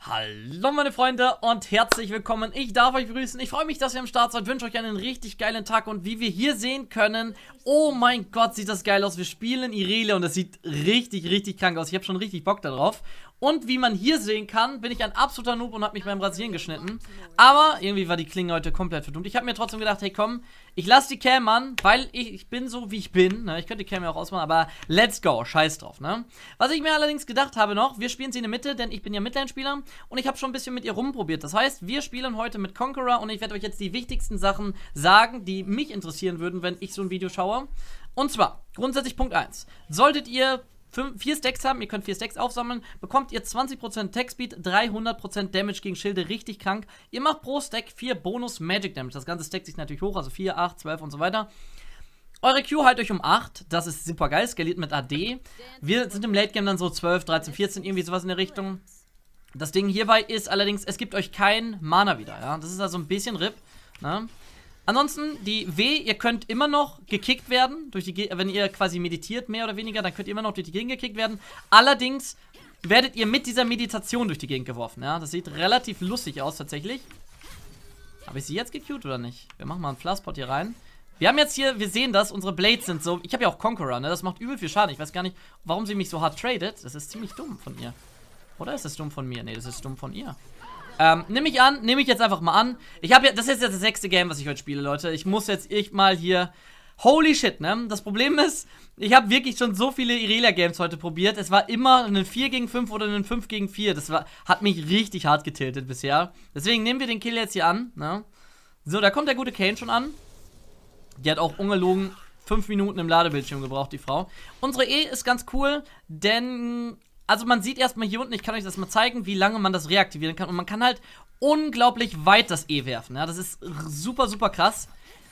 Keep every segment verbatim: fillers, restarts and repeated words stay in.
Hallo meine Freunde und herzlich willkommen. Ich darf euch begrüßen. Ich freue mich, dass ihr am Start seid. Ich wünsche euch einen richtig geilen Tag. Und wie wir hier sehen können, oh mein Gott, sieht das geil aus. Wir spielen Irelia und das sieht richtig, richtig krank aus. Ich habe schon richtig Bock darauf. Und wie man hier sehen kann, bin ich ein absoluter Noob und habe mich beim Rasieren geschnitten. Aber irgendwie war die Klinge heute komplett verdummt. Ich habe mir trotzdem gedacht, hey komm, ich lasse die Cam an, weil ich, ich bin so, wie ich bin. Ne? Ich könnte die Cam ja auch ausmachen, aber let's go, scheiß drauf. Ne? Was ich mir allerdings gedacht habe noch, wir spielen sie in der Mitte, denn ich bin ja Midlane-Spieler und ich habe schon ein bisschen mit ihr rumprobiert. Das heißt, wir spielen heute mit Conqueror und ich werde euch jetzt die wichtigsten Sachen sagen, die mich interessieren würden, wenn ich so ein Video schaue. Und zwar, grundsätzlich Punkt eins. Solltet ihr Fünf, vier Stacks haben, ihr könnt vier Stacks aufsammeln, bekommt ihr zwanzig Prozent Attack Speed, dreihundert Prozent Damage gegen Schilde, richtig krank. Ihr macht pro Stack vier Bonus Magic Damage, das Ganze stackt sich natürlich hoch, also vier, acht, zwölf und so weiter. Eure Q halt euch um acht, das ist super geil, skaliert mit A D. Wir sind im Late Game dann so zwölf, dreizehn, vierzehn, irgendwie sowas in der Richtung. Das Ding hierbei ist allerdings, es gibt euch kein Mana wieder, ja, das ist also ein bisschen R I P, ne? Ansonsten, die W, ihr könnt immer noch gekickt werden, durch die, wenn ihr quasi meditiert, mehr oder weniger, dann könnt ihr immer noch durch die Gegend gekickt werden. Allerdings werdet ihr mit dieser Meditation durch die Gegend geworfen, ja. Das sieht relativ lustig aus, tatsächlich. Habe ich sie jetzt gecued oder nicht? Wir machen mal einen Flasspot hier rein. Wir haben jetzt hier, wir sehen das, unsere Blades sind so, ich habe ja auch Conqueror, ne, das macht übel viel Schaden. Ich weiß gar nicht, warum sie mich so hart tradet. Das ist ziemlich dumm von ihr. Oder ist das dumm von mir? Ne, das ist dumm von ihr. Ähm, nehme ich an, nehme ich jetzt einfach mal an. Ich habe ja, das ist jetzt das sechste Game, was ich heute spiele, Leute. Ich muss jetzt ich mal hier, holy shit, ne? Das Problem ist, ich habe wirklich schon so viele Irelia-Games heute probiert. Es war immer ein vier gegen fünf oder ein fünf gegen vier. Das war, hat mich richtig hart getiltet bisher. Deswegen nehmen wir den Kill jetzt hier an, ne? So, da kommt der gute Kayn schon an. Die hat auch ungelogen fünf Minuten im Ladebildschirm gebraucht, die Frau. Unsere E ist ganz cool, denn also man sieht erstmal hier unten, ich kann euch das mal zeigen, wie lange man das reaktivieren kann. Und man kann halt unglaublich weit das E werfen. Ja, das ist super, super krass.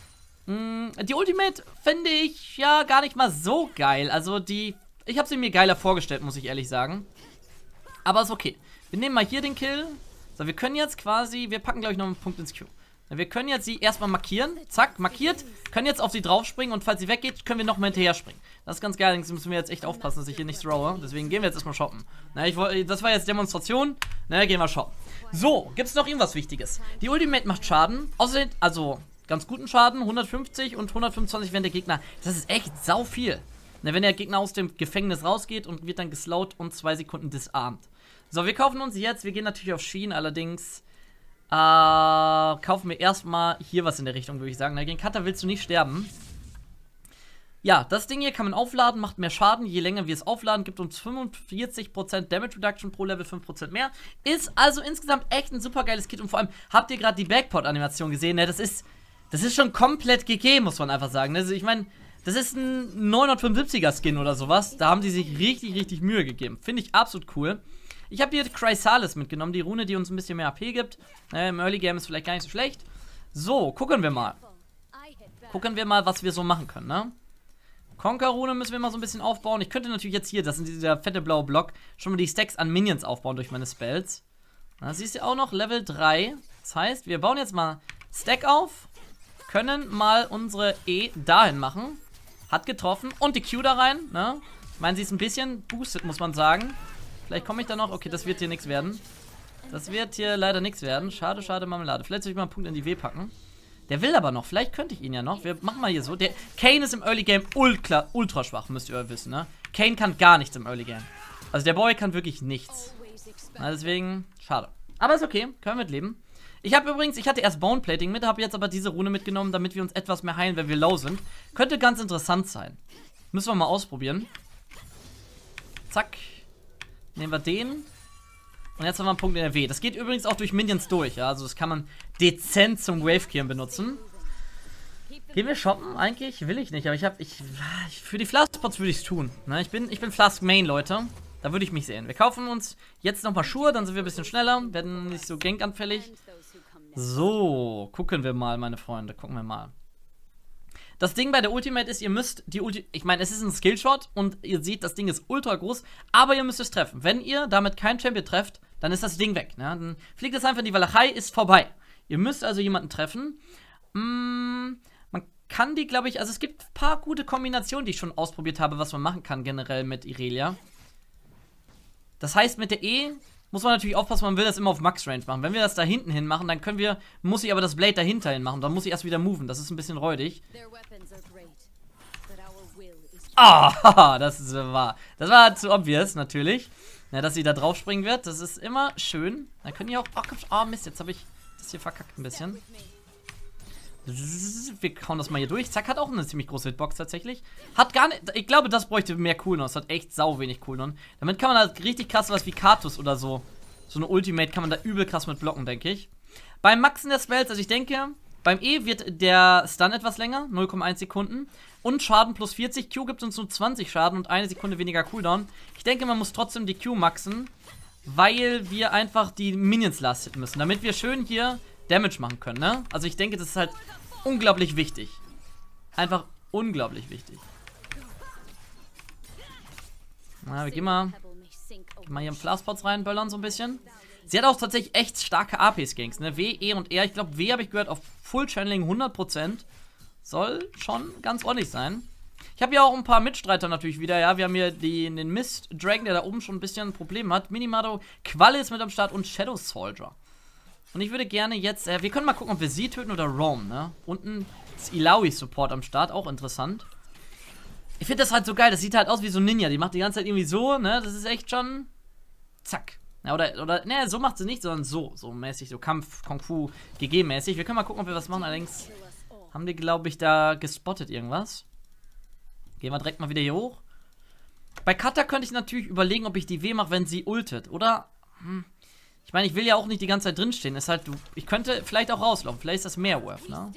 Die Ultimate finde ich ja gar nicht mal so geil. Also die, ich habe sie mir geiler vorgestellt, muss ich ehrlich sagen. Aber ist okay. Wir nehmen mal hier den Kill. So, wir können jetzt quasi, wir packen glaube ich noch einen Punkt ins Q. Wir können jetzt sie erstmal markieren. Zack, markiert. Können jetzt auf sie draufspringen und falls sie weggeht, können wir nochmal hinterher springen. Das ist ganz geil. Allerdings müssen wir jetzt echt aufpassen, dass ich hier nichts throwe. Deswegen gehen wir jetzt erstmal shoppen. Na, ich, das war jetzt Demonstration. Na, gehen wir shoppen. So, gibt es noch irgendwas Wichtiges? Die Ultimate macht Schaden. Außerdem, also ganz guten Schaden. hundertfünfzig und hundertfünfundzwanzig, wenn der Gegner. Das ist echt sau viel. Na, wenn der Gegner aus dem Gefängnis rausgeht und wird dann geslowt und zwei Sekunden disarmt. So, wir kaufen uns jetzt. Wir gehen natürlich auf Shein, allerdings. Äh, kaufen wir erstmal hier was in der Richtung, würde ich sagen. Na, gegen Cutter willst du nicht sterben. Ja, das Ding hier kann man aufladen, macht mehr Schaden. Je länger wir es aufladen, gibt uns fünfundvierzig Prozent Damage Reduction pro Level, fünf Prozent mehr. Ist also insgesamt echt ein super geiles Kit. Und vor allem, habt ihr gerade die Backport-Animation gesehen? Ne? Das ist, das ist schon komplett G G, muss man einfach sagen. Also ich meine, das ist ein neunhundertfünfundsiebziger Skin oder sowas. Da haben die sich richtig, richtig Mühe gegeben. Finde ich absolut cool. Ich habe hier Chrysalis mitgenommen, die Rune, die uns ein bisschen mehr A P gibt. Äh, Im Early Game ist vielleicht gar nicht so schlecht. So, gucken wir mal. Gucken wir mal, was wir so machen können, ne? Conquer-Rune müssen wir mal so ein bisschen aufbauen. Ich könnte natürlich jetzt hier, das ist dieser fette blaue Block, schon mal die Stacks an Minions aufbauen durch meine Spells. Da siehst du auch noch Level drei. Das heißt, wir bauen jetzt mal Stack auf, können mal unsere E dahin machen. Hat getroffen. Und die Q da rein, ne? Ich meine, sie ist ein bisschen boosted, muss man sagen. Vielleicht komme ich da noch. Okay, das wird hier nichts werden. Das wird hier leider nichts werden. Schade, schade, Marmelade. Vielleicht soll ich mal einen Punkt in die W packen. Der will aber noch. Vielleicht könnte ich ihn ja noch. Wir machen mal hier so. Der Kayn ist im Early Game ultra, ultra schwach, müsst ihr wissen, ne? Kayn kann gar nichts im Early Game. Also der Boy kann wirklich nichts. Na, deswegen, schade. Aber ist okay. Können wir mit leben. Ich habe übrigens, ich hatte erst Boneplating mit, habe jetzt aber diese Rune mitgenommen, damit wir uns etwas mehr heilen, wenn wir low sind. Könnte ganz interessant sein. Müssen wir mal ausprobieren. Zack. Nehmen wir den. Und jetzt haben wir einen Punkt in der W. Das geht übrigens auch durch Minions durch, ja. Also das kann man dezent zum Wave-Clearen benutzen. Gehen wir shoppen? Eigentlich will ich nicht, aber ich habe, ich, für die Flask-Spots würde ich es tun. Ne? Ich bin, ich bin Flask-Main, Leute. Da würde ich mich sehen. Wir kaufen uns jetzt nochmal Schuhe, dann sind wir ein bisschen schneller, werden nicht so gankanfällig. So, gucken wir mal, meine Freunde, gucken wir mal. Das Ding bei der Ultimate ist, ihr müsst die Ulti... Ich meine, es ist ein Skillshot und ihr seht, das Ding ist ultra groß, aber ihr müsst es treffen. Wenn ihr damit keinen Champion trefft, dann ist das Ding weg. Ne? Dann fliegt es einfach in die Walachei, ist vorbei. Ihr müsst also jemanden treffen. Mm, man kann die, glaube ich... Also es gibt ein paar gute Kombinationen, die ich schon ausprobiert habe, was man machen kann generell mit Irelia. Das heißt, mit der E muss man natürlich aufpassen, man will das immer auf Max-Range machen. Wenn wir das da hinten hin machen, dann können wir, muss ich aber das Blade dahinter hin machen. Dann muss ich erst wieder moven. Das ist ein bisschen räudig. Ah, das ist, war, das war zu obvious, natürlich. Ja, dass sie da drauf springen wird. Das ist immer schön. Dann können die auch, ach komm, oh Mist, jetzt habe ich das hier verkackt ein bisschen. Wir hauen das mal hier durch. Zack, hat auch eine ziemlich große Hitbox tatsächlich. Hat gar nicht, ich glaube, das bräuchte mehr Cooldown. Das hat echt sau wenig Cooldown. Damit kann man halt richtig krass was wie Kartus oder so. So eine Ultimate kann man da übel krass mit blocken, denke ich. Beim Maxen der Spells, also ich denke, beim E wird der Stun etwas länger, null Komma eins Sekunden. Und Schaden plus vierzig. Q gibt uns nur zwanzig Schaden und eine Sekunde weniger Cooldown. Ich denke, man muss trotzdem die Q maxen, weil wir einfach die Minions last hitten müssen, damit wir schön hier Damage machen können, ne? Also ich denke, das ist halt unglaublich wichtig. Einfach unglaublich wichtig. Na, wir gehen mal, gehen mal hier im Flaspots reinböllern so ein bisschen. Sie hat auch tatsächlich echt starke A P-Skanks, ne? W, E und R. Ich glaube, W habe ich gehört auf Full Channeling hundert Prozent. Soll schon ganz ordentlich sein. Ich habe ja auch ein paar Mitstreiter natürlich wieder, ja. Wir haben hier die, den Mist Dragon, der da oben schon ein bisschen ein Problem hat. Minimado, Qualle ist mit am Start und Shadow Soldier. Und ich würde gerne jetzt, äh, wir können mal gucken, ob wir sie töten oder Roam, ne? Unten ist Illaoi-Support am Start, auch interessant. Ich finde das halt so geil, das sieht halt aus wie so ein Ninja. Die macht die ganze Zeit irgendwie so, ne? Das ist echt schon, zack. Ja, oder, oder, ne, so macht sie nicht, sondern so, so mäßig, so Kampf, Kung Fu, G G-mäßig. Wir können mal gucken, ob wir was machen, allerdings haben die, glaube ich, da gespottet irgendwas. Gehen wir direkt mal wieder hier hoch. Bei Kata könnte ich natürlich überlegen, ob ich die W mache, wenn sie ultet, oder? Hm. Ich meine, ich will ja auch nicht die ganze Zeit drinstehen. Ist halt, du, ich könnte vielleicht auch rauslaufen. Vielleicht ist das mehr worth, ne?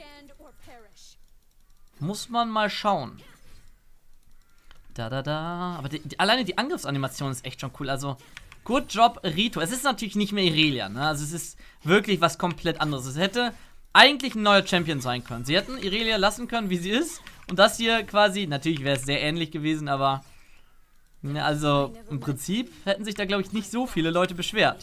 Muss man mal schauen. Da, da, da. Aber die, die, alleine die Angriffsanimation ist echt schon cool. Also, good job, Rito. Es ist natürlich nicht mehr Irelia, ne? Also, es ist wirklich was komplett anderes. Es hätte eigentlich ein neuer Champion sein können. Sie hätten Irelia lassen können, wie sie ist. Und das hier quasi, natürlich wäre es sehr ähnlich gewesen, aber ne, also im Prinzip hätten sich da, glaube ich, nicht so viele Leute beschwert.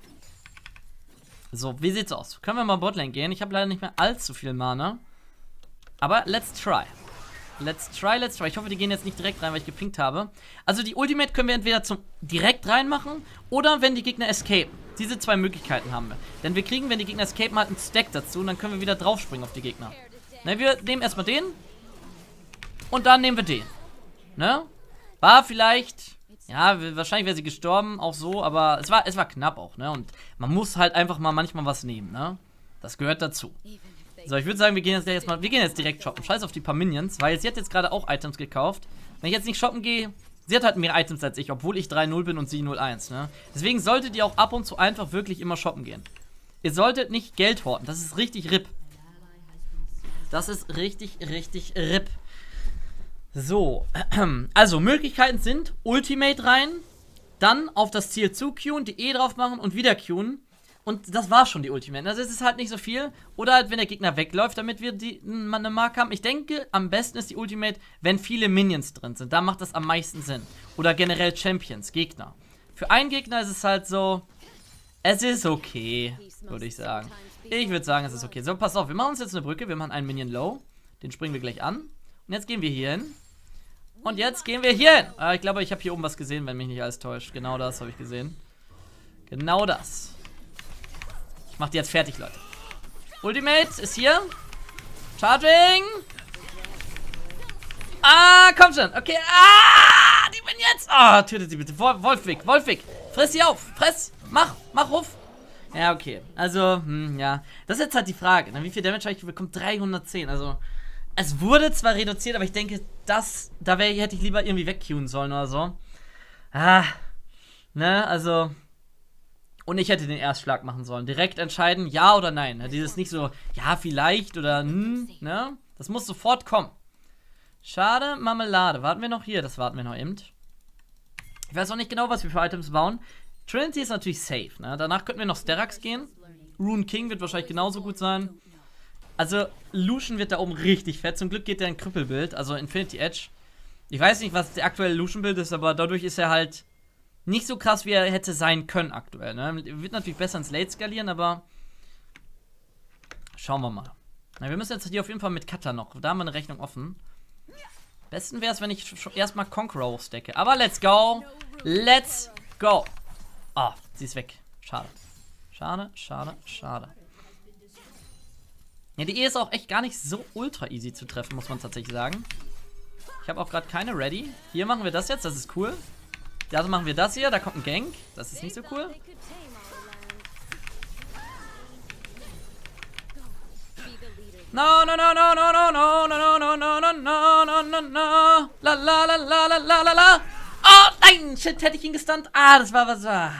So, wie sieht's aus? Können wir mal Botlane gehen? Ich habe leider nicht mehr allzu viel Mana. Aber let's try. Let's try, let's try. Ich hoffe, die gehen jetzt nicht direkt rein, weil ich gepinkt habe. Also die Ultimate können wir entweder zum direkt reinmachen oder wenn die Gegner escapen. Diese zwei Möglichkeiten haben wir. Denn wir kriegen, wenn die Gegner escapen, halt einen Stack dazu und dann können wir wieder draufspringen auf die Gegner. Ne, wir nehmen erstmal den und dann nehmen wir den. Ne? War vielleicht, ja, wahrscheinlich wäre sie gestorben, auch so, aber es war, es war knapp auch, ne? Und man muss halt einfach mal manchmal was nehmen, ne? Das gehört dazu. So, ich würde sagen, wir gehen jetzt gleich mal, wir gehen jetzt direkt shoppen. Scheiß auf die paar Minions, weil sie hat jetzt gerade auch Items gekauft. Wenn ich jetzt nicht shoppen gehe, sie hat halt mehr Items als ich, obwohl ich drei null bin und sie null eins, ne? Deswegen solltet ihr auch ab und zu einfach wirklich immer shoppen gehen. Ihr solltet nicht Geld horten, das ist richtig R I P. Das ist richtig, richtig R I P. So, also Möglichkeiten sind Ultimate rein, dann auf das Ziel zu queuen, die E drauf machen und wieder queuen. Und das war schon die Ultimate. Also es ist halt nicht so viel. Oder halt, wenn der Gegner wegläuft, damit wir die, eine Marke haben. Ich denke, am besten ist die Ultimate, wenn viele Minions drin sind. Da macht das am meisten Sinn. Oder generell Champions, Gegner. Für einen Gegner ist es halt so, es ist okay, würde ich sagen. Ich würde sagen, es ist okay. So, pass auf, wir machen uns jetzt eine Brücke. Wir machen einen Minion low. Den springen wir gleich an. Und jetzt gehen wir hier hin. Und jetzt gehen wir hier hin. Ah, ich glaube, ich habe hier oben was gesehen, wenn mich nicht alles täuscht. Genau das habe ich gesehen. Genau das. Ich mach die jetzt fertig, Leute. Ultimate ist hier. Charging. Ah, komm schon. Okay. Ah, die bin jetzt. Ah, tötet sie bitte. Wolfwig, Wolfwig. Friss sie auf. Fress. Mach. Mach Ruf. Ja, okay. Also, hm, ja. Das ist jetzt halt die Frage. Wie viel Damage habe ich bekommen? dreihundertzehn. Also, es wurde zwar reduziert, aber ich denke, das, da wär, hätte ich lieber irgendwie wegqueuen sollen oder so. Ah, ne, also. Und ich hätte den Erstschlag machen sollen. Direkt entscheiden, ja oder nein. Dieses nicht so, ja, vielleicht oder hm, ne? Das muss sofort kommen. Schade, Marmelade. Warten wir noch hier? Das warten wir noch eben. Ich weiß auch nicht genau, was wir für Items bauen. Trinity ist natürlich safe, ne? Danach könnten wir noch Sterax gehen. Rune King wird wahrscheinlich genauso gut sein. Also, Lucian wird da oben richtig fett. Zum Glück geht der in Krüppelbild, also Infinity Edge. Ich weiß nicht, was der aktuelle Lucian-Bild ist, aber dadurch ist er halt nicht so krass, wie er hätte sein können aktuell. Ne? Wird natürlich besser ins Late skalieren, aber schauen wir mal. Na, wir müssen jetzt hier auf jeden Fall mit Kata noch. Da haben wir eine Rechnung offen. Besten wäre es, wenn ich erstmal Conqueror stecke. Aber let's go. Let's go. Ah, oh, sie ist weg. Schade. Schade, schade, schade. Ja, die E ist auch echt gar nicht so ultra easy zu treffen, muss man tatsächlich sagen. Ich habe auch gerade keine ready. Hier machen wir das jetzt, das ist cool. Ja, also machen wir das hier, da kommt ein Gank. Das ist nicht so cool. No, no, no, no, no, no, no, no, no, no, no, no, no, no, no. La, la, la, la, la, la, la, la. Oh, nein, shit, hätte ich ihn gestunt. Ah, das war was war.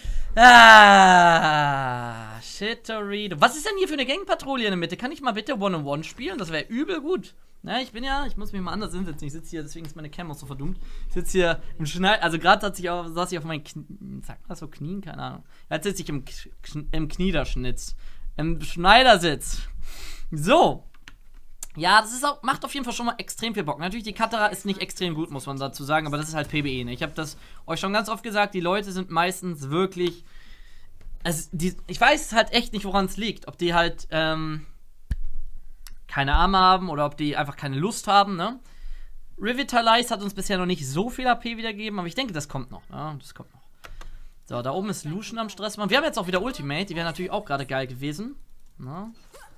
Ah, Shitorido. Was ist denn hier für eine Gangpatrouille in der Mitte? Kann ich mal bitte One-on-One spielen? Das wäre übel gut. Ja, ich bin ja, ich muss mich mal anders hinsetzen. Ich sitze hier, deswegen ist meine Cam auch so verdummt. Ich sitze hier im Schneid, also gerade saß ich auf, saß ich auf meinen Knien, sagt man das so, Knien? Keine Ahnung. Jetzt sitze ich im, im Kniederschnitz. Im Schneidersitz. So. Ja, das ist auch, macht auf jeden Fall schon mal extrem viel Bock. Natürlich, die Katara ist nicht extrem gut, muss man dazu sagen, aber das ist halt P B E, ne? Ich habe das euch schon ganz oft gesagt, die Leute sind meistens wirklich, also die, ich weiß halt echt nicht, woran es liegt. Ob die halt, ähm, keine Arme haben oder ob die einfach keine Lust haben, ne? Revitalize hat uns bisher noch nicht so viel A P wiedergegeben, aber ich denke, das kommt noch, ne? Das kommt noch. So, da oben ist Lucian am Stress machen. Wir haben jetzt auch wieder Ultimate, die wäre natürlich auch gerade geil gewesen, ne?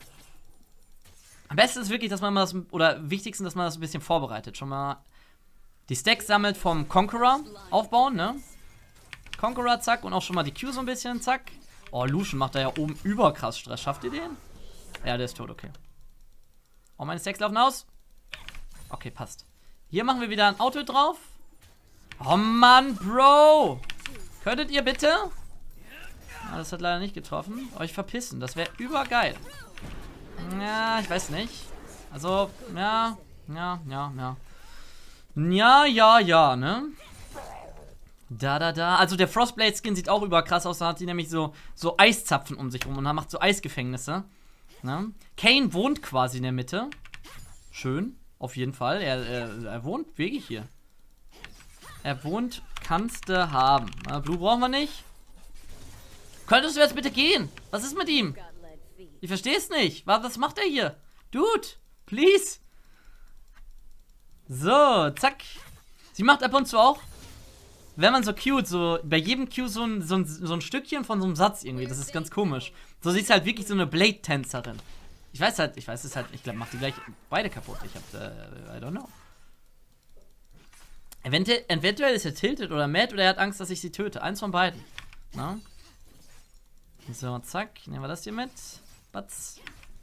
Am besten ist wirklich, dass man das, oder wichtigsten, dass man das ein bisschen vorbereitet. Schon mal die Stacks sammelt vom Conqueror aufbauen, ne? Conqueror, zack, und auch schon mal die Q so ein bisschen, zack. Oh, Lucian macht da ja oben überkrass Stress. Schafft ihr den? Ja, der ist tot, okay. Oh, meine Stacks laufen aus. Okay, passt. Hier machen wir wieder ein Auto drauf. Oh Mann, Bro. Könntet ihr bitte? Ah, das hat leider nicht getroffen. Euch verpissen, das wäre übergeil. Ja, ich weiß nicht. Also, ja, ja, ja, ja. Ja, ja, ja, ne? Da, da, da. Also der Frostblade-Skin sieht auch überkrass aus. Da hat die nämlich so, so Eiszapfen um sich rum und macht so Eisgefängnisse. Ne? Kayn wohnt quasi in der Mitte. Schön, auf jeden Fall. Er, er, er wohnt wirklich hier. Er wohnt, kannst du haben. Na, Blue brauchen wir nicht. Könntest du jetzt bitte gehen? Was ist mit ihm? Ich verstehe es nicht. Was macht er hier? Dude, please. So, zack. Sie macht ab und zu auch, wenn man so cute, so bei jedem Q so ein, so, ein, so ein Stückchen von so einem Satz irgendwie. Das ist ganz komisch. So, sie ist halt wirklich so eine Blade-Tänzerin. Ich weiß halt, ich weiß es halt, ich glaube, macht die gleich beide kaputt. Ich hab, äh, I don't know. Eventuell, eventuell ist er tilted oder mad oder er hat Angst, dass ich sie töte. Eins von beiden. Na? So, zack. Nehmen wir das hier mit. Batz.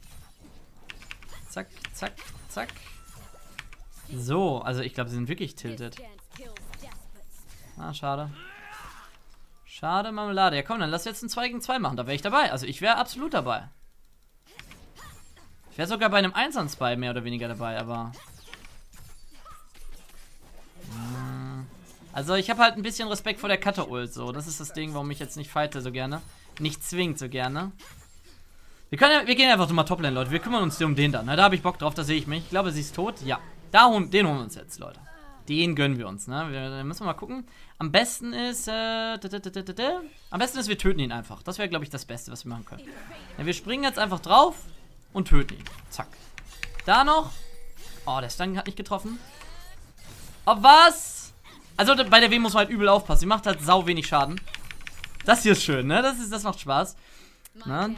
Zack, zack, zack. So, also ich glaube, sie sind wirklich tilted. Ah, schade. Schade, Marmelade. Ja, komm, dann lass jetzt ein zwei gegen zwei machen. Da wäre ich dabei. Also ich wäre absolut dabei. Ich wäre sogar bei einem eins an zwei mehr oder weniger dabei, aber... Also ich habe halt ein bisschen Respekt vor der Cutter-Ult, so. Das ist das Ding, warum ich jetzt nicht fighte so gerne. Nicht zwingend so gerne. Wir können ja, wir gehen einfach mal Toplane, Leute. Wir kümmern uns um den dann. Ne? Da habe ich Bock drauf, da sehe ich mich. Ich glaube, sie ist tot. Ja. Da holen, den holen wir uns jetzt, Leute. Den gönnen wir uns, ne? Wir, wir müssen mal gucken. Am besten ist, äh, da, da, da, da, da. Am besten ist, wir töten ihn einfach. Das wäre, glaube ich, das Beste, was wir machen können. Ja, wir springen jetzt einfach drauf und töten ihn. Zack. Da noch. Oh, der Stun hat nicht getroffen. Oh, was? Also, bei der W muss man halt übel aufpassen. Sie macht halt sau wenig Schaden. Das hier ist schön, ne? Das, ist, das macht Spaß. Ne?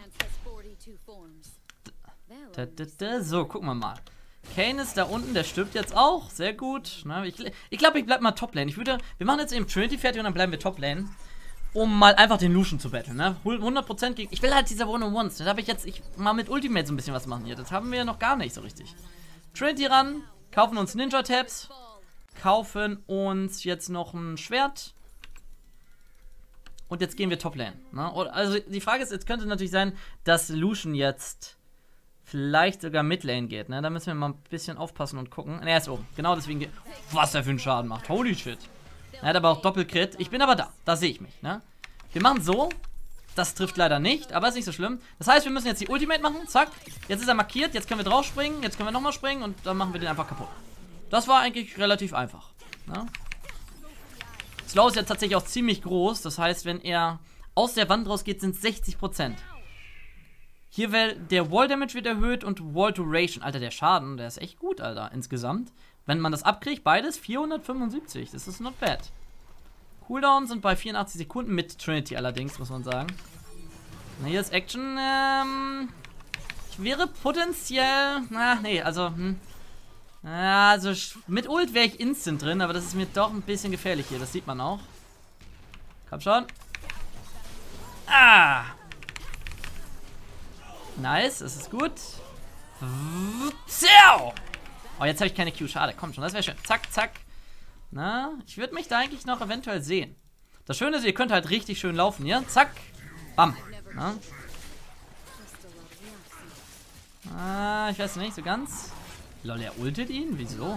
Da, da, da. So, gucken wir mal. Kayn ist da unten, der stirbt jetzt auch. Sehr gut. Ne? Ich glaube, ich, glaub, ich bleib mal Toplane. Ich würde, wir machen jetzt eben Trinity fertig und dann bleiben wir Toplane. Um mal einfach den Lucian zu battlen, ne? hundert Prozent gegen. Ich will halt diese One-on-Ones. Da darf ich jetzt ich mal mit Ultimate so ein bisschen was machen hier. Das haben wir noch gar nicht so richtig. Trinity ran, kaufen uns Ninja-Tabs, kaufen uns jetzt noch ein Schwert. Und jetzt gehen wir Toplane. Ne? Also die Frage ist, jetzt könnte natürlich sein, dass Lucian jetzt vielleicht sogar Midlane geht. Ne? Da müssen wir mal ein bisschen aufpassen und gucken. Ne, er ist oben. Genau deswegen geht. Was er für einen Schaden macht. Holy shit. Er hat aber auch Doppelcrit. Ich bin aber da. Da sehe ich mich. Ne? Wir machen so. Das trifft leider nicht, aber ist nicht so schlimm. Das heißt, wir müssen jetzt die Ultimate machen. Zack. Jetzt ist er markiert. Jetzt können wir drauf springen. Jetzt können wir nochmal springen. Und dann machen wir den einfach kaputt. Das war eigentlich relativ einfach. Ne? Slow ist ja tatsächlich auch ziemlich groß. Das heißt, wenn er aus der Wand rausgeht, sind es sechzig Prozent. Hier wird der Wall Damage wird erhöht und Wall Duration. Alter, der Schaden, der ist echt gut, Alter, insgesamt. Wenn man das abkriegt, beides vierhundertfünfundsiebzig. Das ist not bad. Cooldown sind bei vierundachtzig Sekunden mit Trinity allerdings, muss man sagen. Na, hier ist Action. Ähm, ich wäre potenziell... Na, nee, also... Hm. Ja, also mit Ult wäre ich instant drin, aber das ist mir doch ein bisschen gefährlich hier. Das sieht man auch. Komm schon. Ah! Nice, das ist gut. Oh, jetzt habe ich keine Q. Schade, komm schon, das wäre schön. Zack, zack. Na, ich würde mich da eigentlich noch eventuell sehen. Das Schöne ist, ihr könnt halt richtig schön laufen hier. Zack. Bam. Na? Ah, ich weiß nicht so ganz. Lol, er ultet ihn? Wieso?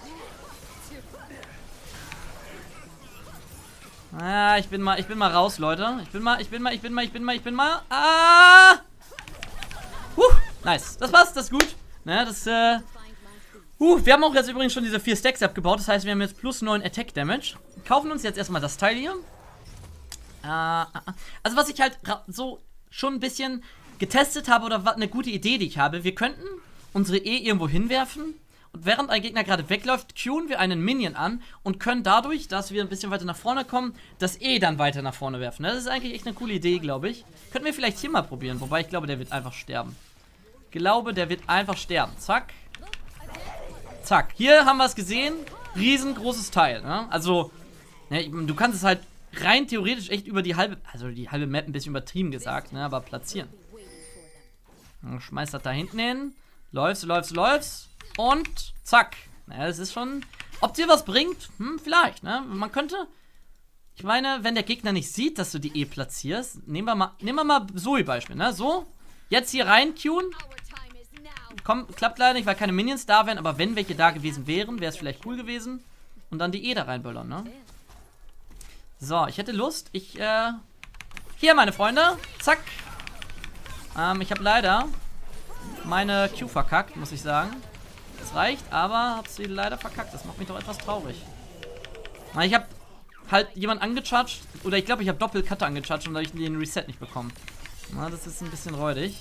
Ah, ich bin mal, ich bin mal raus, Leute. Ich bin mal, ich bin mal, ich bin mal, ich bin mal, ich bin mal. Ah! Huh, nice. Das war's, das ist gut. Ne, das, äh. Uh, wir haben auch jetzt übrigens schon diese vier Stacks abgebaut. Das heißt, wir haben jetzt plus neun Attack Damage. Kaufen uns jetzt erstmal das Teil hier. Äh, also, was ich halt so schon ein bisschen getestet habe oder eine gute Idee, die ich habe. Wir könnten unsere E irgendwo hinwerfen und während ein Gegner gerade wegläuft, queuen wir einen Minion an und können dadurch, dass wir ein bisschen weiter nach vorne kommen, das E dann weiter nach vorne werfen. Das ist eigentlich echt eine coole Idee, glaube ich. Könnten wir vielleicht hier mal probieren, wobei ich glaube, der wird einfach sterben. Ich glaube, der wird einfach sterben. Zack. Zack. Hier haben wir es gesehen. Riesengroßes Teil. Ne? Also, ne, du kannst es halt rein theoretisch echt über die halbe, also die halbe Map ein bisschen übertrieben gesagt, ne, aber platzieren. Schmeißt das da hinten hin. Läufst, läufst, läufst. Und zack. Naja, das ist schon... Ob dir was bringt? Hm, vielleicht, ne? Man könnte... Ich meine, wenn der Gegner nicht sieht, dass du die E platzierst... Nehmen wir mal... Nehmen wir mal Zoe-Beispiel, ne? So. Jetzt hier rein queuen. Komm, klappt leider nicht, weil keine Minions da wären. Aber wenn welche da gewesen wären, wäre es vielleicht cool gewesen. Und dann die E da reinböllern, ne? So, ich hätte Lust. Ich, äh... Hier, meine Freunde. Zack. Ähm, ich habe leider... meine Q verkackt, muss ich sagen. Das reicht, aber hab sie leider verkackt. Das macht mich doch etwas traurig. Ich habe halt jemand angecharged, oder ich glaube, ich habe Doppelcutter angecharged und da habe ich den Reset nicht bekommen. Na, das ist ein bisschen räudig.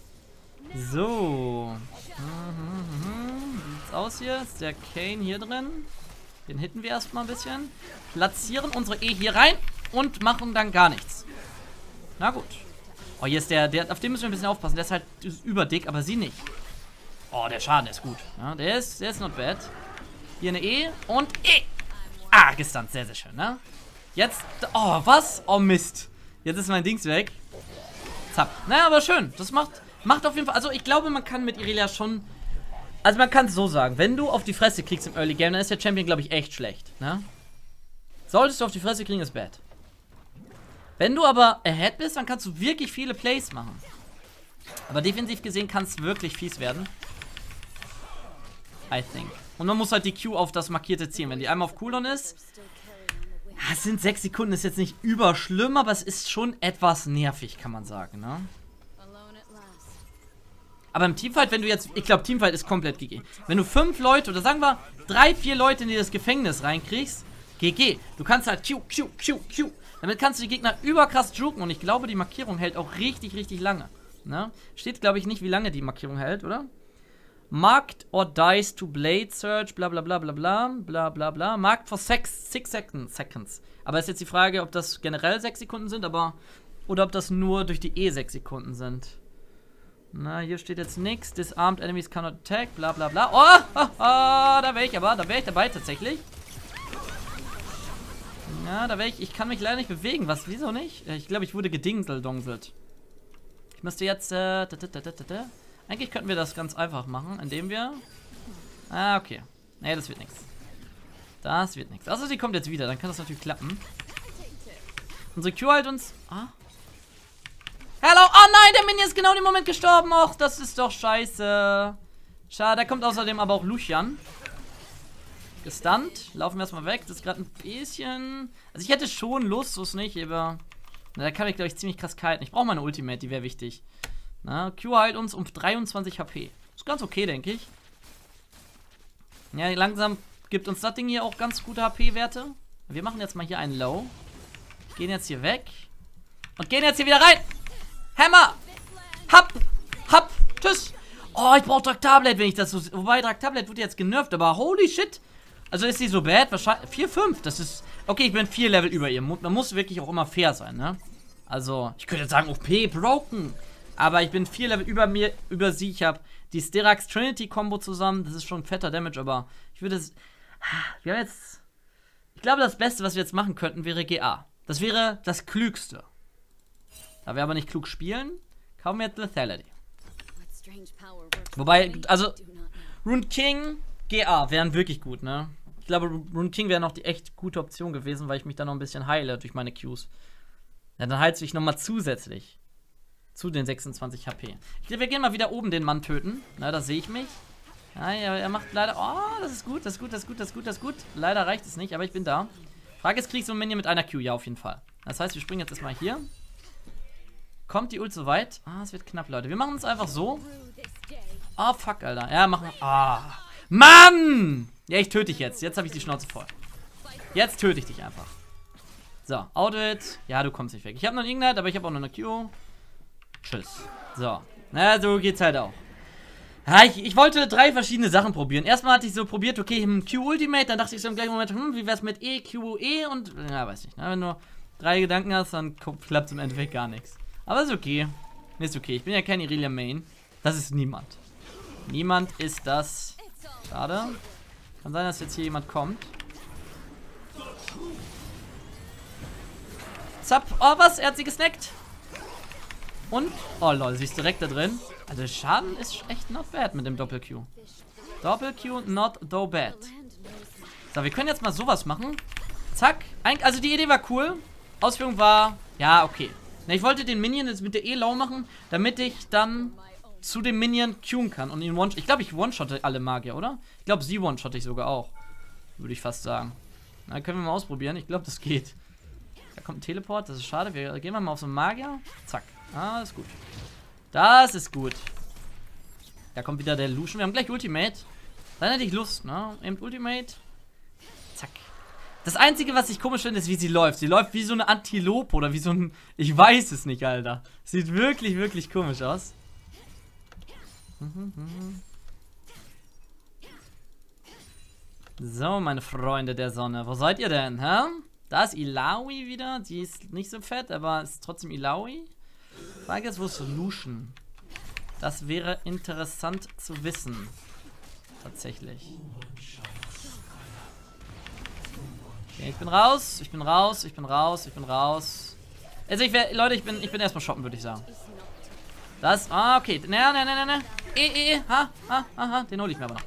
So. Wie sieht's aus hier? Ist der Kane hier drin? Den hitten wir erstmal ein bisschen. Platzieren unsere E hier rein und machen dann gar nichts. Na gut. Oh, hier ist der, der, auf den müssen wir ein bisschen aufpassen. Der ist halt überdick, aber sie nicht. Oh, der Schaden ist gut. Ja, der ist, der ist not bad. Hier eine E und E. Ah, gestunt. Sehr, sehr schön, ne? Jetzt, oh, was? Oh, Mist. Jetzt ist mein Dings weg. Zapp. Naja, aber schön. Das macht, macht auf jeden Fall, also ich glaube, man kann mit Irelia schon, also man kann es so sagen, wenn du auf die Fresse kriegst im Early Game, dann ist der Champion, glaube ich, echt schlecht, ne? Solltest du auf die Fresse kriegen, ist bad. Wenn du aber ahead bist, dann kannst du wirklich viele Plays machen. Aber defensiv gesehen kann es wirklich fies werden. I think. Und man muss halt die Q auf das markierte ziehen. Wenn die einmal auf Cooldown ist, ja, es sind sechs Sekunden, ist jetzt nicht überschlimm, aber es ist schon etwas nervig, kann man sagen, ne? Aber im Teamfight, wenn du jetzt, ich glaube, Teamfight ist komplett G G. Wenn du fünf Leute, oder sagen wir, drei, vier Leute in das Gefängnis reinkriegst, G G. Du kannst halt Q, Q, Q, Q. Damit kannst du die Gegner überkrass juken und ich glaube, die Markierung hält auch richtig, richtig lange. Ne? Steht, glaube ich, nicht, wie lange die Markierung hält, oder? Marked or dies to blade search, bla bla bla bla bla, bla bla bla. Marked for six, six seconds, seconds. Aber ist jetzt die Frage, ob das generell sechs Sekunden sind, aber... Oder ob das nur durch die E sechs Sekunden sind. Na, hier steht jetzt nichts. Disarmed enemies cannot attack, bla bla bla. Oh, oh, oh, da wäre ich aber, da wäre ich dabei tatsächlich. Ja, da wäre ich, ich kann mich leider nicht bewegen. Was, wieso nicht? Ich glaube, ich wurde gedingseldongselt. Ich müsste jetzt, äh, da, da, da, da, da. Eigentlich könnten wir das ganz einfach machen, indem wir... Ah, okay. Nee, das wird nichts. Das wird nichts. Also, sie kommt jetzt wieder, dann kann das natürlich klappen. Unsere Q halt uns... Ah. Hello! Oh nein, der Minion ist genau im Moment gestorben. Och, das ist doch scheiße. Schade, da kommt außerdem aber auch Lucian. Gestunt. Laufen wir erstmal weg. Das ist gerade ein bisschen... Also, ich hätte schon Lust, so ist nicht, aber... Na, da kann ich, glaube ich, ziemlich krass kiten. Ich brauche meine Ultimate, die wäre wichtig. Na, Q heilt uns um dreiundzwanzig H P. Ist ganz okay, denke ich. Ja, langsam gibt uns das Ding hier auch ganz gute H P-Werte. Wir machen jetzt mal hier einen Low. Gehen jetzt hier weg. Und gehen jetzt hier wieder rein. Hammer! Hab! Hab! Tschüss! Oh, ich brauche Draktarblade, wenn ich das so... Wobei, Draktarblade wird jetzt genervt, aber holy shit! Also ist sie so bad? Wahrscheinlich. vier, fünf, das ist. Okay, ich bin vier Level über ihr. Man muss wirklich auch immer fair sein, ne? Also, ich könnte jetzt sagen, O P, broken. Aber ich bin vier Level über mir, über sie. Ich habe die Styrax Trinity Combo zusammen. Das ist schon fetter Damage, aber ich würde es. Wir haben jetzt. Ich glaube, das Beste, was wir jetzt machen könnten, wäre G A. Das wäre das Klügste. Da wir aber nicht klug spielen, kaufen wir jetzt Lethality. Wobei, also, Rune King, G A wären wirklich gut, ne? Ich glaube, Rune King wäre noch die echt gute Option gewesen, weil ich mich da noch ein bisschen heile durch meine Qs. Ja, dann heilt sich nochmal zusätzlich zu den sechsundzwanzig H P. Ich glaube, wir gehen mal wieder oben den Mann töten. Na, da sehe ich mich. Ja, er, er macht leider. Oh, das ist gut, das ist gut, das ist gut, das ist gut, das ist gut. Leider reicht es nicht, aber ich bin da. Frage ist, krieg ich so ein Minion mit einer Q? Ja, auf jeden Fall. Das heißt, wir springen jetzt erstmal hier. Kommt die Ult so weit? Ah, es wird knapp, Leute. Wir machen es einfach so. Oh, fuck, Alter. Ja, machen wir. Ah. Mann! Ja, ich töte dich jetzt. Jetzt habe ich die Schnauze voll. Jetzt töte ich dich einfach. So, Audit. Ja, du kommst nicht weg. Ich habe noch einen Ignite, aber ich habe auch noch eine Q. Tschüss. So. Na, so geht's halt auch. Ja, ich, ich wollte drei verschiedene Sachen probieren. Erstmal hatte ich so probiert, okay, Q-Ultimate. Dann dachte ich so im gleichen Moment, hm, wie wär's mit E, Q, E und... Ja, weiß nicht. Ne? Wenn du drei Gedanken hast, dann klappt im Endeffekt gar nichts. Aber ist okay. Ist okay. Ich bin ja kein Irelia Main. Das ist niemand. Niemand ist das. Schade. Kann sein, dass jetzt hier jemand kommt. Zapp. Oh, was? Er hat sie gesnackt. Und? Oh, lol. Sie ist direkt da drin. Also, Schaden ist echt not bad mit dem Doppel-Q. Doppel-Q, not so bad. So, wir können jetzt mal sowas machen. Zack. Also, die Idee war cool. Ausführung war, ja, okay. Na, ich wollte den Minion jetzt mit der E-Low machen, damit ich dann zu dem Minion queuen kann und ihn one. Ich glaube, ich one-shotte alle Magier, oder? Ich glaube, sie one-shotte ich sogar auch. Würde ich fast sagen. Na, können wir mal ausprobieren. Ich glaube, das geht. Da kommt ein Teleport, das ist schade. Wir gehen mal auf so einen Magier. Zack. Ah, das ist gut. Das ist gut. Da kommt wieder der Lucian. Wir haben gleich Ultimate. Dann hätte ich Lust, ne? Eben Ultimate. Zack. Das Einzige, was ich komisch finde, ist, wie sie läuft. Sie läuft wie so eine Antilope oder wie so ein... Ich weiß es nicht, Alter. Sieht wirklich, wirklich komisch aus. So, meine Freunde der Sonne. Wo seid ihr denn, hä? Da ist Illaoi wieder. Die ist nicht so fett, aber ist trotzdem Illaoi. Frage ist, wo ist Lucian? Das wäre interessant zu wissen. Tatsächlich. Okay, ich bin raus, ich bin raus, ich bin raus, ich bin raus. Also ich wäre, Leute, ich bin, ich bin erstmal shoppen, würde ich sagen. Das, ah, okay. Ne, ne, ne, ne, ne. E, e, e, ha, ha, ha, ha. Den hole ich mir aber noch.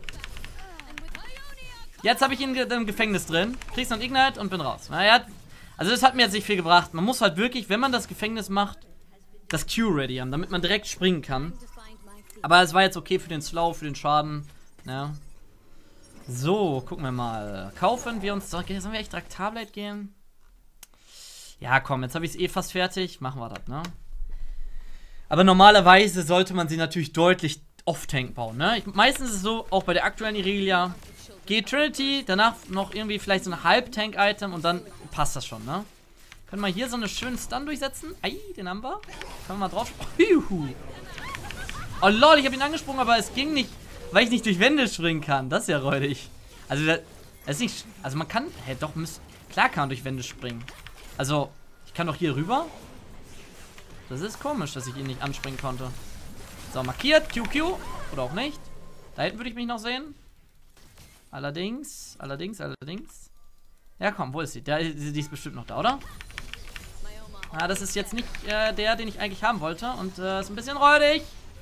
Jetzt habe ich ihn im Gefängnis drin. Kriegst noch einen Ignite und bin raus. Na, er hat, also das hat mir jetzt nicht viel gebracht. Man muss halt wirklich, wenn man das Gefängnis macht, das Q ready haben, damit man direkt springen kann. Aber es war jetzt okay für den Slow, für den Schaden. Ja. So, gucken wir mal. Kaufen wir uns... Sollen wir echt Traktarblade gehen? Ja, komm, jetzt habe ich es eh fast fertig. Machen wir das, ne? Aber normalerweise sollte man sie natürlich deutlich off-Tank bauen, ne? Ich, meistens ist es so, auch bei der aktuellen Irelia, geht Trinity, danach noch irgendwie vielleicht so ein Halb-Tank-Item und dann passt das schon, ne? Können wir hier so eine schöne Stun durchsetzen? Ei, den haben wir. Können wir mal drauf... Juhu. Oh lol, ich habe ihn angesprungen, aber es ging nicht, weil ich nicht durch Wände springen kann. Das ist ja räudig. Also, das ist nicht... Also, man kann... Hä, doch, müsst, klar kann man durch Wände springen. Also, ich kann doch hier rüber. Das ist komisch, dass ich ihn nicht anspringen konnte. So, markiert. Q Q. Oder auch nicht. Da hinten würde ich mich noch sehen. Allerdings, allerdings, allerdings. Ja, komm, wo ist sie? Der, die ist bestimmt noch da, oder? Ah, das ist jetzt nicht äh, der, den ich eigentlich haben wollte. Und äh, ist ein bisschen räudig.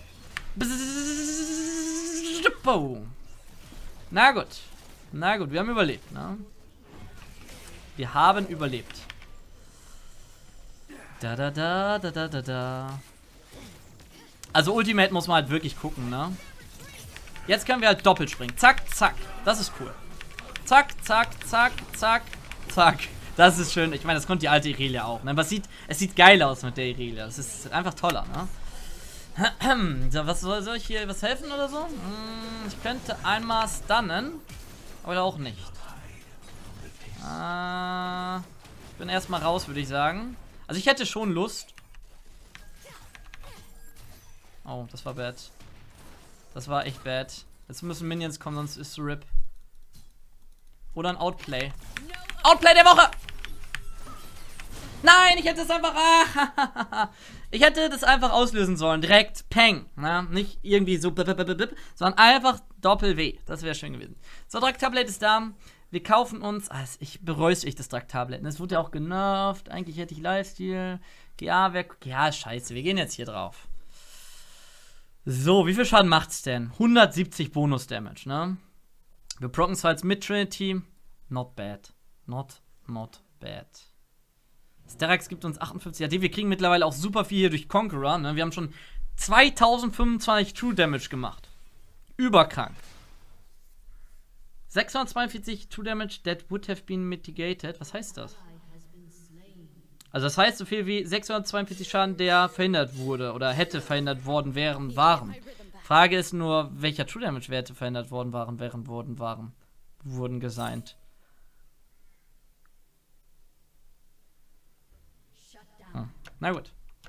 Na gut. Na gut, wir haben überlebt, ne? Wir haben überlebt. Da da da da da da da. Also Ultimate muss man halt wirklich gucken, ne? Jetzt können wir halt doppelt springen. Zack, zack. Das ist cool. Zack, zack, zack, zack, zack. Das ist schön. Ich meine, das konnte die alte Irelia auch, ne? Aber es sieht, es sieht geil aus mit der Irelia. Das ist einfach toller, ne? So, was soll, soll ich hier was helfen oder so? Hm, ich könnte einmal stunnen. Oder auch nicht. Äh, ich bin erstmal raus, würde ich sagen. Also ich hätte schon Lust. Oh, das war bad. Das war echt bad. Jetzt müssen Minions kommen, sonst ist es R I P. Oder ein Outplay. Outplay der Woche! Nein, ich hätte es einfach... Ah, ich hätte das einfach auslösen sollen. Direkt Peng. Na, nicht irgendwie so... Blip, blip, blip, blip, sondern einfach Doppel-W. Das wäre schön gewesen. So, Drug-Tablet ist da. Wir kaufen uns... Also ich bereue ich das Drug-Tablet. Es wurde ja auch genervt. Eigentlich hätte ich Lifesteal. Ja, wer... Ja, scheiße. Wir gehen jetzt hier drauf. So, wie viel Schaden macht's denn? hundertsiebzig Bonus-Damage, ne? Wir procken zwar als Mid-Trinity. Not bad. Not, not bad. Sterakx gibt uns achtundfünfzig A D. Wir kriegen mittlerweile auch super viel hier durch Conqueror, ne? Wir haben schon zweitausendfünfundzwanzig True Damage gemacht. Überkrank. sechshundertzweiundvierzig True Damage that would have been mitigated. Was heißt das? Also das heißt so viel wie sechshundertzweiundvierzig Schaden, der verhindert wurde oder hätte verhindert worden wären, waren. Frage ist nur, welcher True Damage Werte verhindert worden waren, während wurden, waren, wurden gesigned. Hm. Na gut.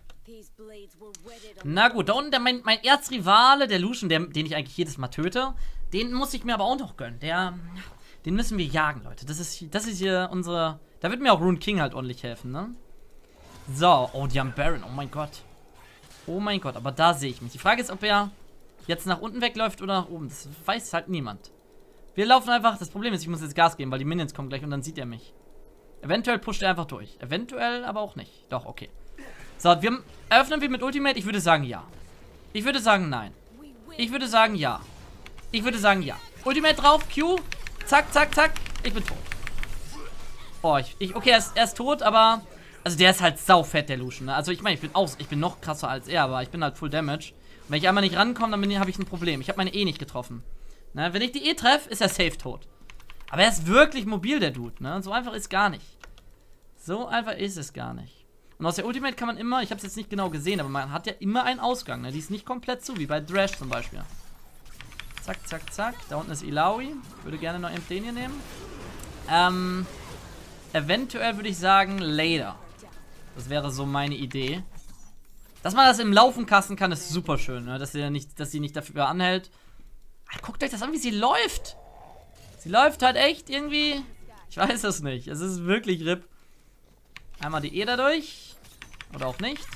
Na gut, da unten der, mein, mein Erzrivale, der Lucian, der, den ich eigentlich jedes Mal töte, den muss ich mir aber auch noch gönnen. Der, den müssen wir jagen, Leute. Das ist, das ist hier unsere... Da wird mir auch Rune King halt ordentlich helfen, ne? So, oh, die haben Baron, oh mein Gott. Oh mein Gott, aber da sehe ich mich. Die Frage ist, ob er jetzt nach unten wegläuft oder nach oben. Das weiß halt niemand. Wir laufen einfach, das Problem ist, ich muss jetzt Gas geben, weil die Minions kommen gleich und dann sieht er mich. Eventuell pusht er einfach durch. Eventuell aber auch nicht. Doch, okay. So, wir eröffnen wir mit Ultimate? Ich würde sagen ja. Ich würde sagen nein. Ich würde sagen ja. Ich würde sagen ja. Ultimate drauf, Q. Zack, zack, zack. Ich bin tot. Oh, ich, ich okay, er ist, er ist tot, aber... Also der ist halt saufett, der Lucian, ne? Also ich meine, ich bin aus, ich bin noch krasser als er, aber ich bin halt Full Damage. Und wenn ich einmal nicht rankomme, dann habe ich ein Problem. Ich habe meine E nicht getroffen. Ne? Wenn ich die E treffe, ist er safe tot. Aber er ist wirklich mobil, der Dude, ne? So einfach ist gar nicht. So einfach ist es gar nicht. Und aus der Ultimate kann man immer, ich habe es jetzt nicht genau gesehen, aber man hat ja immer einen Ausgang, ne? Die ist nicht komplett zu, wie bei Thresh zum Beispiel. Zack, zack, zack. Da unten ist Illaoi. Ich würde gerne noch Emplenie nehmen. Ähm, eventuell würde ich sagen, later. Das wäre so meine Idee. Dass man das im Laufen kasten kann, ist super schön, ne? Dass sie nicht, dass sie nicht dafür anhält. Ach, guckt euch das an, wie sie läuft. Sie läuft halt echt irgendwie. Ich weiß es nicht. Es ist wirklich R I P. Einmal die E dadurch. Oder auch nicht.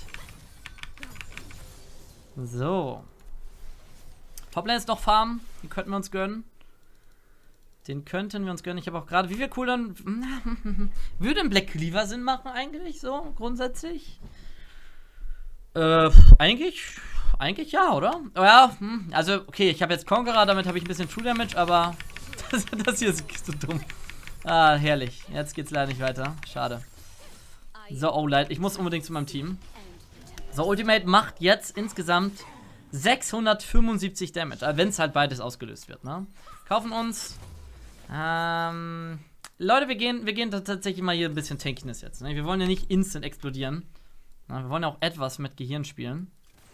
So. Toplane ist noch Farm. Den könnten wir uns gönnen. Den könnten wir uns gönnen. Ich habe auch gerade, wie viel Cooldown würde ein Black Cleaver Sinn machen eigentlich, so grundsätzlich? Äh, eigentlich, eigentlich ja, oder? Ja, hm, also okay, ich habe jetzt Conqueror, damit habe ich ein bisschen True Damage, aber das, das hier ist so dumm. Ah, herrlich. Jetzt geht's leider nicht weiter. Schade. So, oh leid, ich muss unbedingt zu meinem Team. So, Ultimate macht jetzt insgesamt sechshundertfünfundsiebzig Damage, wenn es halt beides ausgelöst wird, ne? Kaufen uns... Ähm, Leute, wir gehen, wir gehen tatsächlich mal hier ein bisschen Tankiness jetzt, ne? Wir wollen ja nicht instant explodieren. Na, wir wollen ja auch etwas mit Gehirn spielen.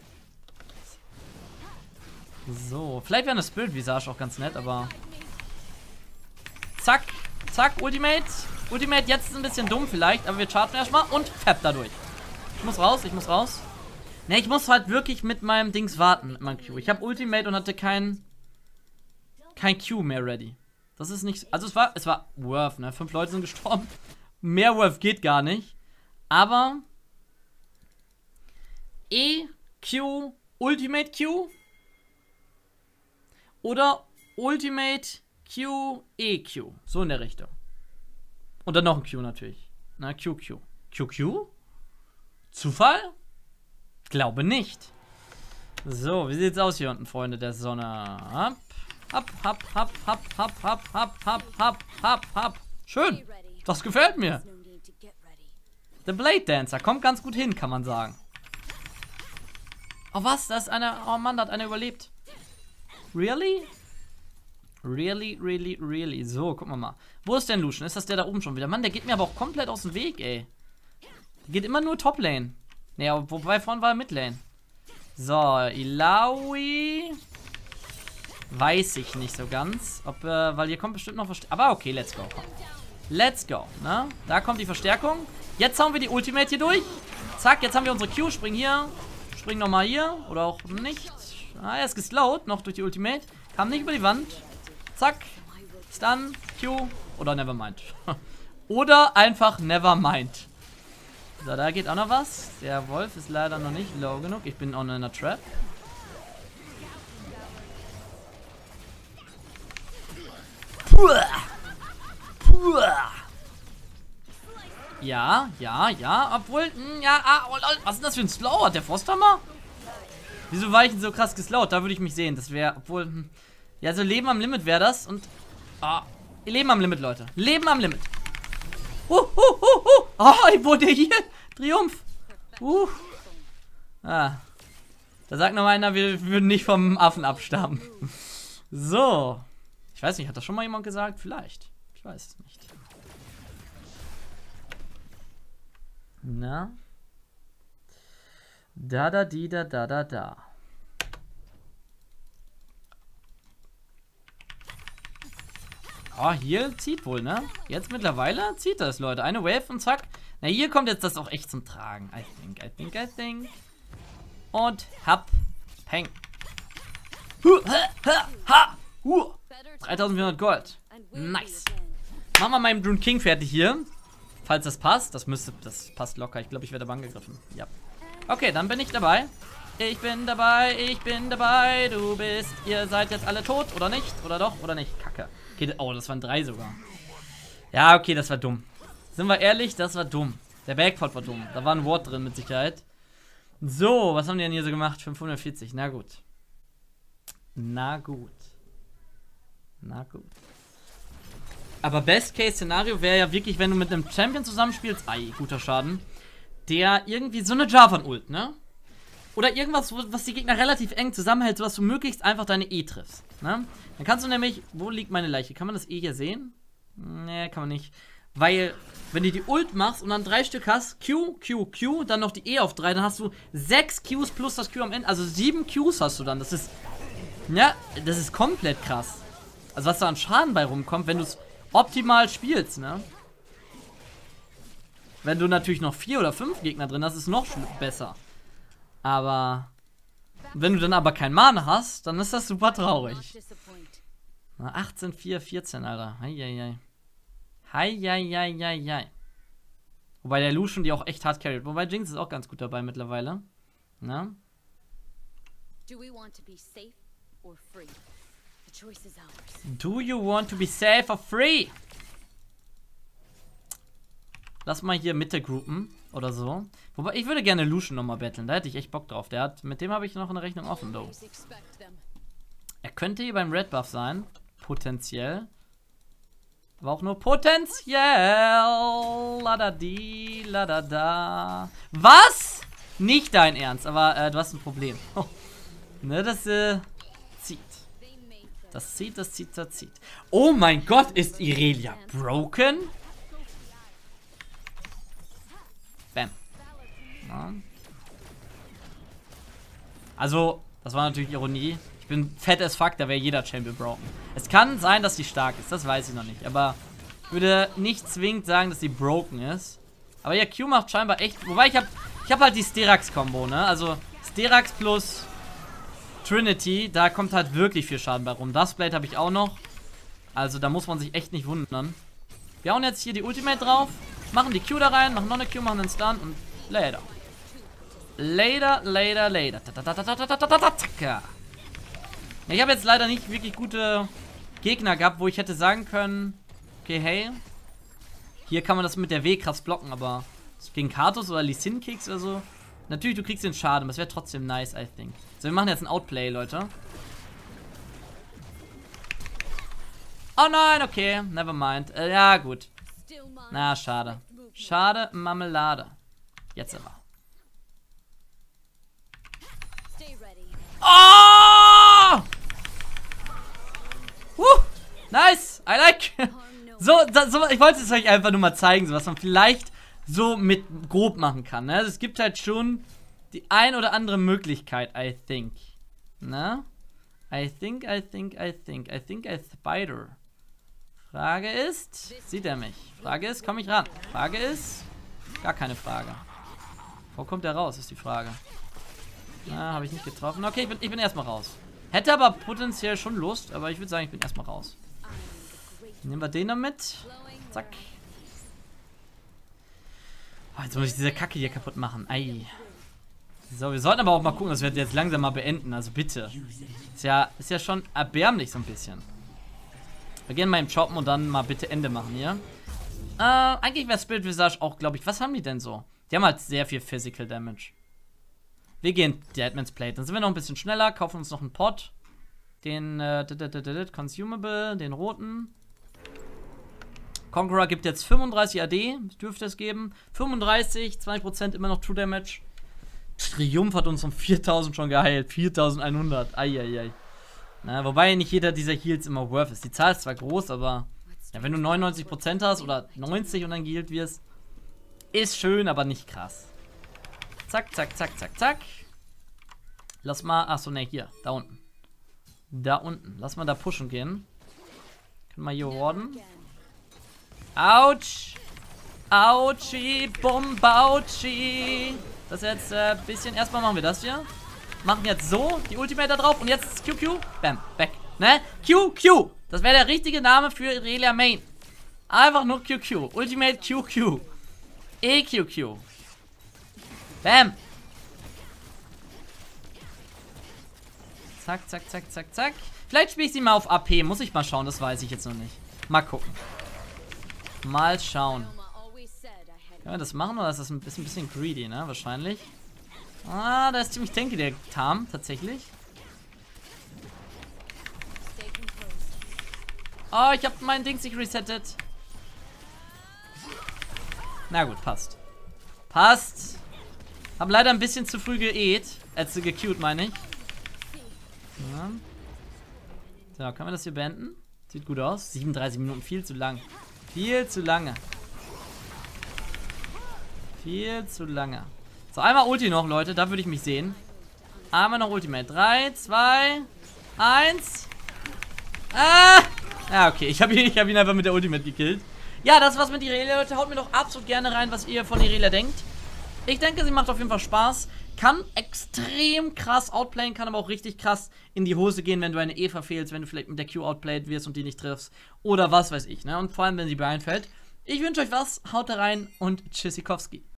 So, vielleicht wäre eine Spirit Visage auch ganz nett, aber... Zack, zack, Ultimate. Ultimate jetzt ist ein bisschen dumm vielleicht, aber wir chargen erstmal und fab dadurch. Ich muss raus, ich muss raus. Ne, ich muss halt wirklich mit meinem Dings warten, mit meinem Q. Ich habe Ultimate und hatte kein... kein Q mehr ready. Das ist nicht... Also es war... Es war worth, ne? Fünf Leute sind gestorben. Mehr worth geht gar nicht. Aber... E, Q, Ultimate Q. Oder Ultimate Q, E, Q. So in der Richtung. Und dann noch ein Q natürlich. Na, Q, Q. Q, Q? Zufall? Glaube nicht. So, wie sieht's aus hier unten, Freunde der Sonne? Ab. Hab, hab, hab, hab, hab, hab, hab, hab, hab, hab, hab. Schön. Das gefällt mir. The Blade Dancer kommt ganz gut hin, kann man sagen. Oh, was? Da ist einer. Oh Mann, da hat einer überlebt. Really? Really, really, really. So, gucken wir mal. Wo ist denn Lucian? Ist das der da oben schon wieder? Mann, der geht mir aber auch komplett aus dem Weg, ey. Der geht immer nur Top-Lane. Naja, wobei vorhin war er Mid-Lane. So, Illaoi. Weiß ich nicht so ganz. Ob, äh, weil hier kommt bestimmt noch Verstärkung. Aber okay, let's go. Let's go, ne? Da kommt die Verstärkung. Jetzt hauen wir die Ultimate hier durch. Zack, jetzt haben wir unsere Q. Spring hier. Spring nochmal hier. Oder auch nicht. Ah, er ist geslowt. Noch durch die Ultimate. Kam nicht über die Wand. Zack. Stun. Q. Oder Nevermind. Oder einfach Nevermind. So, da geht auch noch was. Der Wolf ist leider noch nicht low genug. Ich bin auch in einer Trap. Puh. Puh. Ja, ja, ja, obwohl, mh, ja, ah, oh, was ist denn das für ein Slow? Hat der Frosthammer? Wieso war ich denn so krass geslowt? Da würde ich mich sehen. Das wäre, obwohl, hm, ja, so Leben am Limit wäre das. Und, ah, Leben am Limit, Leute. Leben am Limit. Uh, uh, uh, uh. Oh, ich wurde hier. Triumph. Uh. Ah. Da sagt noch einer, wir würden nicht vom Affen abstammen. So. Ich weiß nicht, hat das schon mal jemand gesagt? Vielleicht. Ich weiß es nicht. Na? Da, da, di, da, da, da, da. Oh, hier zieht wohl, ne? Jetzt mittlerweile zieht das, Leute. Eine Wave und zack. Na, hier kommt jetzt das auch echt zum Tragen. I think, I think, I think. Und hab, peng. Huh, ha, ha, ha, huh. dreitausendvierhundert Gold. Nice. Machen wir meinen Brune King fertig hier. Falls das passt. Das müsste, das passt locker. Ich glaube, ich werde aber angegriffen. Ja. Okay, dann bin ich dabei. Ich bin dabei, ich bin dabei. Du bist, ihr seid jetzt alle tot, oder nicht? Oder doch, oder nicht? Kacke. Okay, oh, das waren drei sogar. Ja, okay, das war dumm. Sind wir ehrlich, das war dumm. Der Backport war dumm. Da war ein Ward drin mit Sicherheit. So, was haben die denn hier so gemacht? fünfhundertvierzig, na gut. Na gut. Na gut. Aber Best-Case-Szenario wäre ja wirklich, wenn du mit einem Champion zusammenspielst, ei, guter Schaden, der irgendwie so eine Javan-Ult, ne? Oder irgendwas, was die Gegner relativ eng zusammenhält, sodass du möglichst einfach deine E triffst, ne? Dann kannst du nämlich, wo liegt meine Leiche? Kann man das E hier sehen? Ne, kann man nicht. Weil, wenn du die Ult machst und dann drei Stück hast, Q, Q, Q, dann noch die E auf drei, dann hast du sechs Qs plus das Q am Ende, also sieben Qs hast du dann. Das ist, ja, das ist komplett krass. Also was da an Schaden bei rumkommt, wenn du es optimal spielst, ne? Wenn du natürlich noch vier oder fünf Gegner drin hast, ist es noch besser. Aber wenn du dann aber kein Mana hast, dann ist das super traurig. achtzehn, vier, vierzehn, Alter. Heieiei. Heieiei. Wobei der Lucian die auch echt hart carried. Wobei Jinx ist auch ganz gut dabei mittlerweile. Na? Do you want to be safe or free? The choice is ours. Do you want to be safe or free? Lass mal hier Mitte groupen oder so. Wobei, ich würde gerne Lucian nochmal battlen. Da hätte ich echt Bock drauf. Der hat, mit dem habe ich noch eine Rechnung offen, though. Er könnte hier beim Red Buff sein. Potenziell. Aber auch nur potenziell. Ladadi, ladada. Was? Nicht dein Ernst, aber äh, du hast ein Problem. Oh. Ne, das äh, zieht. Das zieht, das zieht, das zieht. Oh mein Gott, ist Irelia broken? Bam. Ja. Also, das war natürlich Ironie. Ich bin fett as fuck, da wäre jeder Champion broken. Es kann sein, dass sie stark ist, das weiß ich noch nicht. Aber ich würde nicht zwingend sagen, dass sie broken ist. Aber ja, Q macht scheinbar echt... Wobei, ich habe ich hab halt die Sterax-Kombo, ne? Also, Sterax plus Trinity, da kommt halt wirklich viel Schaden bei rum. Duskblade habe ich auch noch. Also, da muss man sich echt nicht wundern. Wir hauen jetzt hier die Ultimate drauf. Machen die Q da rein, machen noch eine Q, machen einen Stun und later. Later, later, later. Ich habe jetzt leider nicht wirklich gute Gegner gehabt, wo ich hätte sagen können, okay, hey, hier kann man das mit der W-Kraft blocken, aber gegen Karthus oder Lee Sin Kicks oder so, natürlich, du kriegst den Schaden, aber es wäre trotzdem nice, I think. So, wir machen jetzt ein Outplay, Leute. Oh nein, okay, never mind. Äh, ja, gut. Na, schade. Schade, Marmelade. Jetzt aber. Oh! Woo! Nice! I like! So, das, so, ich wollte es euch einfach nur mal zeigen, so was man vielleicht so mit grob machen kann. Ne? Also es gibt halt schon die ein oder andere Möglichkeit, I think. Ne? I think, I think, I think, I think I spider. Frage ist, sieht er mich? Frage ist, komme ich ran? Frage ist, gar keine Frage. Wo kommt er raus, ist die Frage. Na, habe ich nicht getroffen. Okay, ich bin, ich bin erstmal raus. Hätte aber potenziell schon Lust, aber ich würde sagen, ich bin erstmal raus. Nehmen wir den noch mit. Zack. Oh, jetzt muss ich diese Kacke hier kaputt machen. Ei. So, wir sollten aber auch mal gucken, dass wir jetzt langsam mal beenden. Also bitte. Ist ja, ist ja schon erbärmlich so ein bisschen. Wir gehen mal im Choppen und dann mal bitte Ende machen hier. Äh, eigentlich wäre Spirit Visage auch, glaube ich. Was haben die denn so? Die haben halt sehr viel Physical Damage. Wir gehen Deadman's Plate. Dann sind wir noch ein bisschen schneller. Kaufen uns noch einen Pot. Den, äh, Consumable, den roten. Conqueror gibt jetzt fünfunddreißig A D. Dürfte es geben. fünfunddreißig, zwanzig Prozent immer noch True Damage. Triumph hat uns um viertausend schon geheilt. viertausendeinhundert. Eieiei. Na, wobei nicht jeder dieser Heals immer worth ist. Die Zahl ist zwar groß, aber ja, wenn du neunundneunzig Prozent hast oder neunzig und dann geheilt wirst, ist schön, aber nicht krass. Zack, zack, zack, zack, zack. Lass mal, achso, ne, hier, da unten. Da unten. Lass mal da pushen gehen. Können wir hier warden. Autsch. Autschi, Bombautschi. Das ist jetzt ein äh, bisschen, erstmal machen wir das hier. Machen jetzt so, die Ultimate da drauf und jetzt Q Q. Bam, weg. Ne? Q Q. Das wäre der richtige Name für Irelia Main. Einfach nur Q Q. Ultimate Q Q. E Q Q. Bam. Zack, zack, zack, zack, zack. Vielleicht spiele ich sie mal auf A P. Muss ich mal schauen, das weiß ich jetzt noch nicht. Mal gucken. Mal schauen. Können wir das machen oder ist das ein bisschen, ein bisschen greedy, ne? Wahrscheinlich. Ah, da ist ziemlich tanky der Tarm, tatsächlich. Oh, ich habe mein Ding sich resettet. Na gut, passt. Passt. Hab leider ein bisschen zu früh geäht. Äh, zu gecued, meine ich. Ja. So, können wir das hier beenden? Sieht gut aus. siebenunddreißig Minuten, viel zu lang. Viel zu lange. Viel zu lange. So, einmal Ulti noch, Leute. Da würde ich mich sehen. Einmal noch Ultimate. drei, zwei, eins. Ah! Ja, okay. Ich habe ihn, ich hab ihn einfach mit der Ultimate gekillt. Ja, das war's mit Irelia, Leute. Haut mir doch absolut gerne rein, was ihr von Irelia denkt. Ich denke, sie macht auf jeden Fall Spaß. Kann extrem krass outplayen, kann aber auch richtig krass in die Hose gehen, wenn du eine E verfehlst, wenn du vielleicht mit der Q outplayed wirst und die nicht triffst. Oder was weiß ich, ne? Und vor allem, wenn sie beeinfällt. Ich wünsche euch was, haut da rein und Tschüssikowski.